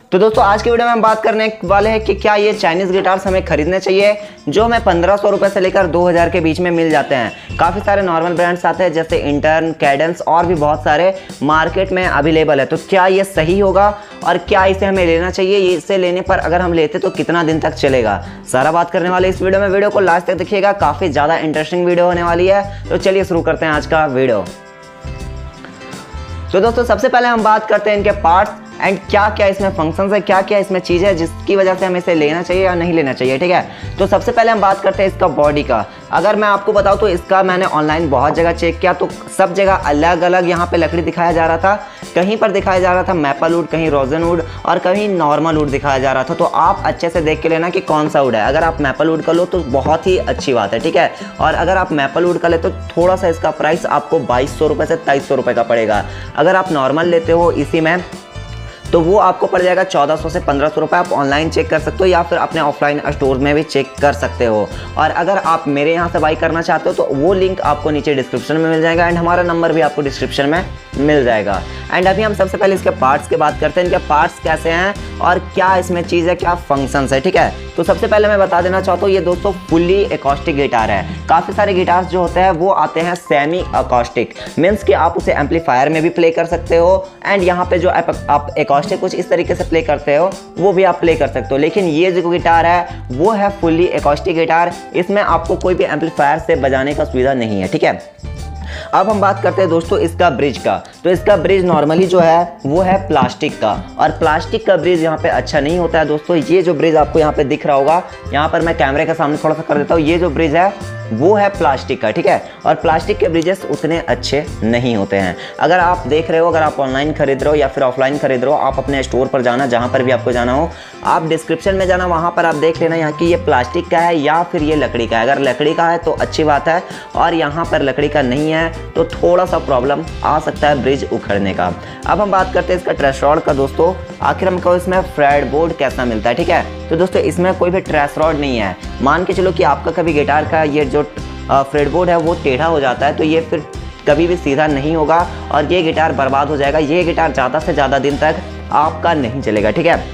तो दोस्तों आज की वीडियो में हम बात करने वाले हैं कि क्या ये चाइनीज़ गिटार्स हमें खरीदने चाहिए जो हमें 1500 रुपये से लेकर 2000 के बीच में मिल जाते हैं। काफ़ी सारे नॉर्मल ब्रांड्स आते हैं जैसे इंटर्न, कैडेंस और भी बहुत सारे मार्केट में अवेलेबल है। तो क्या ये सही होगा और क्या इसे हमें लेना चाहिए, ये इसे लेने पर अगर हम लेते तो कितना दिन तक चलेगा, सारा बात करने वाले इस वीडियो में। वीडियो को लास्ट तक देखिएगा, काफ़ी ज़्यादा इंटरेस्टिंग वीडियो होने वाली है। तो चलिए शुरू करते हैं आज का वीडियो। तो दोस्तों सबसे पहले हम बात करते हैं इनके पार्ट्स एंड क्या क्या इसमें फंक्शंस है, क्या क्या इसमें चीज़ है जिसकी वजह से हमें इसे लेना चाहिए या नहीं लेना चाहिए। ठीक है, तो सबसे पहले हम बात करते हैं इसका बॉडी का। अगर मैं आपको बताऊं तो इसका मैंने ऑनलाइन बहुत जगह चेक किया तो सब जगह अलग अलग यहाँ पे लकड़ी दिखाया जा रहा था। कहीं पर दिखाया जा रहा था मैपल वुड, कहीं रोजन वुड और कहीं नॉर्मल वुड दिखाया जा रहा था। तो आप अच्छे से देख के लेना कि कौन सा वुड है। अगर आप मैपल वुड का लो तो बहुत ही अच्छी बात है, ठीक है। और अगर आप मैपल वुड का ले तो थोड़ा सा इसका प्राइस आपको 2200 रुपये से 2300 रुपये का पड़ेगा। अगर आप नॉर्मल लेते हो इसी में तो वो आपको पड़ जाएगा 1400 से 1500 रुपये। आप ऑनलाइन चेक कर सकते हो या फिर अपने ऑफलाइन स्टोर में भी चेक कर सकते हो। और अगर आप मेरे यहाँ से बाई करना चाहते हो तो वो लिंक आपको नीचे डिस्क्रिप्शन में मिल जाएगा एंड हमारा नंबर भी आपको डिस्क्रिप्शन में मिल जाएगा। एंड अभी हम सबसे पहले इसके पार्ट्स की बात करते हैं, इनके पार्ट्स कैसे हैं और क्या इसमें चीज़ है, क्या फंक्शंस है। ठीक है, तो सबसे पहले मैं बता देना चाहता हूँ ये दोस्तों फुल्ली एकॉस्टिक गिटार है। काफ़ी सारे गिटार्स जो होते हैं वो आते हैं सेमी एकॉस्टिक, मीन्स कि आप उसे एम्पलीफायर में भी प्ले कर सकते हो एंड यहाँ पे जो आप एकॉस्टिक कुछ इस तरीके से प्ले करते हो वो भी आप प्ले कर सकते हो। लेकिन ये जो गिटार है वो है फुल्ली एकॉस्टिक गिटार, इसमें आपको कोई भी एम्पलीफायर से बजाने का सुविधा नहीं है। ठीक है, अब हम बात करते हैं दोस्तों इसका ब्रिज का। तो इसका ब्रिज नॉर्मली जो है वो है प्लास्टिक का और प्लास्टिक का ब्रिज यहाँ पे अच्छा नहीं होता है दोस्तों। ये जो ब्रिज आपको यहाँ पे दिख रहा होगा, यहाँ पर मैं कैमरे के सामने थोड़ा सा कर देता हूँ, ये जो ब्रिज है वो है प्लास्टिक का। ठीक है, और प्लास्टिक के ब्रिजेस उतने अच्छे नहीं होते हैं। अगर आप देख रहे हो, अगर आप ऑनलाइन खरीद रहे हो या फिर ऑफलाइन खरीद रहे हो, आप अपने स्टोर पर जाना, जहाँ पर भी आपको जाना हो, आप डिस्क्रिप्शन में जाना, वहाँ पर आप देख लेना यहाँ कि ये प्लास्टिक का है या फिर ये लकड़ी का है। अगर लकड़ी का है तो अच्छी बात है और यहाँ पर लकड़ी का नहीं है तो थोड़ा सा प्रॉब्लम आ सकता है ब्रिज उखड़ने का। अब हम बात करते हैं इसका ट्रेस रॉड का दोस्तों। आखिर हमको इसमें फ्रेटबोर्ड कैसा मिलता है। ठीक है, तो दोस्तों इसमें कोई भी ट्रेस रॉड नहीं है। मान के चलो कि आपका कभी गिटार का ये जो फ्रेटबोर्ड है वो टेढ़ा हो जाता है तो ये फिर कभी भी सीधा नहीं होगा और ये गिटार बर्बाद हो जाएगा। ये गिटार ज़्यादा से ज़्यादा दिन तक आपका नहीं चलेगा। ठीक है,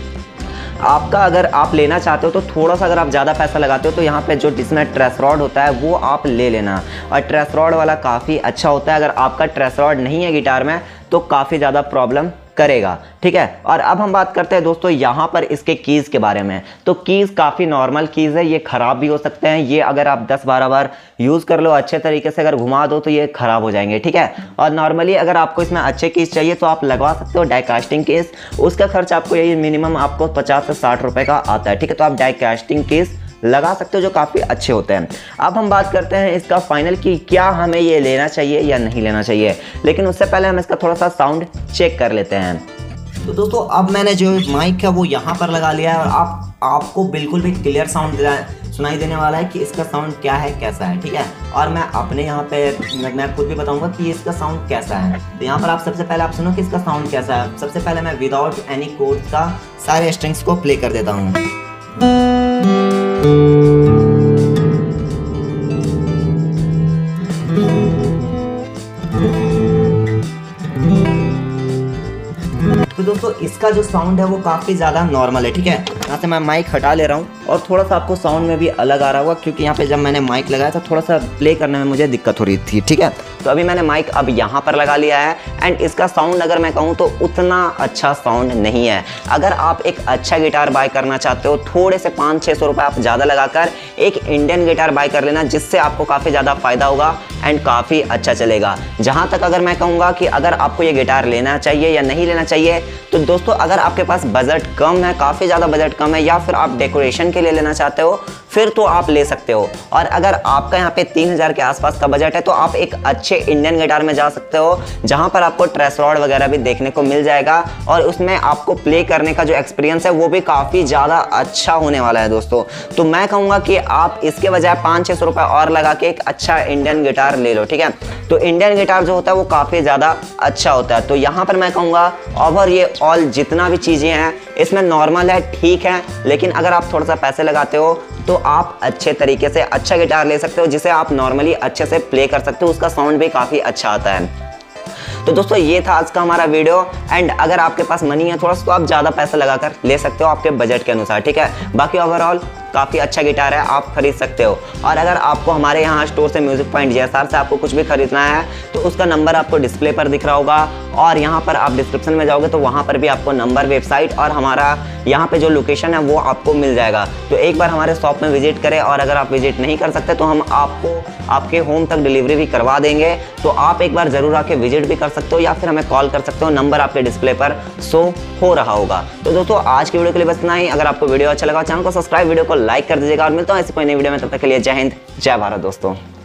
आपका अगर आप लेना चाहते हो तो थोड़ा सा अगर आप ज़्यादा पैसा लगाते हो तो यहाँ पे जो जिसमें ट्रेस रॉड होता है वो आप ले लेना और ट्रेस रॉड वाला काफ़ी अच्छा होता है। अगर आपका ट्रेस रॉड नहीं है गिटार में तो काफ़ी ज़्यादा प्रॉब्लम करेगा। ठीक है, और अब हम बात करते हैं दोस्तों यहाँ पर इसके कीज़ के बारे में। तो कीज़ काफ़ी नॉर्मल कीज़ है, ये ख़राब भी हो सकते हैं। ये अगर आप 10-12 बार यूज़ कर लो अच्छे तरीके से, अगर घुमा दो तो ये ख़राब हो जाएंगे। ठीक है, और नॉर्मली अगर आपको इसमें अच्छे कीज़ चाहिए तो आप लगवा सकते हो डाई कास्टिंग कीज़। उसका खर्च आपको यही मिनिमम आपको 50 से 60 रुपये का आता है। ठीक है, तो आप डाई कास्टिंग कीज़ लगा सकते हो जो काफ़ी अच्छे होते हैं। अब हम बात करते हैं इसका फाइनल कि क्या हमें ये लेना चाहिए या नहीं लेना चाहिए, लेकिन उससे पहले हम इसका थोड़ा सा साउंड चेक कर लेते हैं। तो दोस्तों अब मैंने जो माइक है वो यहाँ पर लगा लिया है और आपको बिल्कुल भी क्लियर साउंड सुनाई देने वाला है कि इसका साउंड क्या है, कैसा है। ठीक है, और मैं अपने यहाँ पे मैं खुद भी बताऊंगा कि इसका साउंड कैसा है। तो यहाँ पर आप सबसे पहले आप सुनो कि इसका साउंड कैसा है। सबसे पहले मैं विदाउट एनी कोड्स का सारे स्ट्रिंग्स को प्ले कर देता हूँ। तो दोस्तों इसका जो साउंड है वो काफ़ी ज़्यादा नॉर्मल है। ठीक है, यहाँ से मैं माइक हटा ले रहा हूँ और थोड़ा सा आपको साउंड में भी अलग आ रहा होगा क्योंकि यहाँ पे जब मैंने माइक लगाया था थोड़ा सा प्ले करने में मुझे दिक्कत हो रही थी। ठीक है, तो अभी मैंने माइक अब यहाँ पर लगा लिया है एंड इसका साउंड अगर मैं कहूँ तो उतना अच्छा साउंड नहीं है। अगर आप एक अच्छा गिटार बाय करना चाहते हो थोड़े से 500-600 रुपये आप ज़्यादा लगाकर एक इंडियन गिटार बाय कर लेना, जिससे आपको काफ़ी ज़्यादा फ़ायदा होगा एंड काफ़ी अच्छा चलेगा। जहाँ तक अगर मैं कहूँगा कि अगर आपको ये गिटार लेना चाहिए या नहीं लेना चाहिए, तो दोस्तों अगर आपके पास बजट कम है, काफ़ी ज़्यादा बजट कम है, या फिर आप डेकोरेशन के लिए लेना चाहते हो फिर तो आप ले सकते हो। और अगर आपका यहाँ पे 3000 के आसपास का बजट है तो आप एक अच्छे इंडियन गिटार में जा सकते हो जहाँ पर आपको ट्रेस रॉड वगैरह भी देखने को मिल जाएगा और उसमें आपको प्ले करने का जो एक्सपीरियंस है वो भी काफ़ी ज़्यादा अच्छा होने वाला है दोस्तों। तो मैं कहूँगा कि आप इसके बजाय 500-600 रुपये और लगा के एक अच्छा इंडियन गिटार ले लो। ठीक है, तो इंडियन गिटार जो होता है वो काफ़ी ज़्यादा अच्छा होता है। तो यहाँ पर मैं कहूँगा ओवर ये ऑल जितना भी चीज़ें हैं इसमें नॉर्मल है, ठीक है, लेकिन अगर आप थोड़ा सा पैसे लगाते हो तो आप अच्छे तरीके से अच्छा गिटार ले सकते हो जिसे आप नॉर्मली अच्छे से प्ले कर सकते हो, उसका साउंड भी काफ़ी अच्छा आता है। तो दोस्तों ये था आज का हमारा वीडियो। एंड अगर आपके पास मनी है थोड़ा सा तो आप ज़्यादा पैसा लगाकर ले सकते हो आपके बजट के अनुसार, ठीक है। बाकी ओवरऑल काफ़ी अच्छा गिटार है, आप खरीद सकते हो। और अगर आपको हमारे यहाँ स्टोर से म्यूजिक पॉइंट जीएसआर से आपको कुछ भी खरीदना है तो उसका नंबर आपको डिस्प्ले पर दिख रहा होगा, और यहाँ पर आप डिस्क्रिप्शन में जाओगे तो वहाँ पर भी आपको नंबर, वेबसाइट और हमारा यहाँ पे जो लोकेशन है वो आपको मिल जाएगा। तो एक बार हमारे शॉप में विजिट करें, और अगर आप विजिट नहीं कर सकते तो हम आपको आपके होम तक डिलीवरी भी करवा देंगे। तो आप एक बार ज़रूर आके विजिट भी कर सकते हो या फिर हमें कॉल कर सकते हो, नंबर आपके डिस्प्ले पर शो हो रहा होगा। तो दोस्तों आज की वीडियो के लिए बस इतना ही। अगर आपको वीडियो अच्छा लगा चैनल को सब्सक्राइब, वीडियो को लाइक कर दीजिएगा, और मिलता हूँ ऐसी कोई नई वीडियो में। तब तक के लिए जय हिंद, जय भारत दोस्तों।